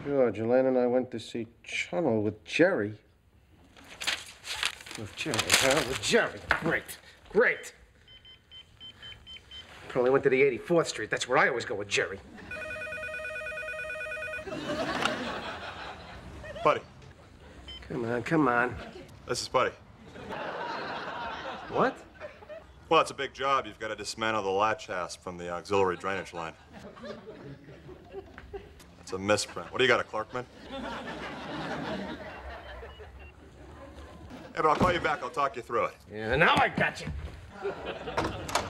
Sure, Jelaine and I went to see Chunnel with Jerry. With Jerry, huh? With Jerry. Great. Great. Probably went to the 84th Street. That's where I always go with Jerry. Puddy. Come on, come on. This is Puddy. What? Well, it's a big job. You've got to dismantle the latch hasp from the auxiliary drainage line. It's a misprint. What do you got, a Clarkman? Yeah, but I'll call you back. I'll talk you through it. Yeah, now I got you.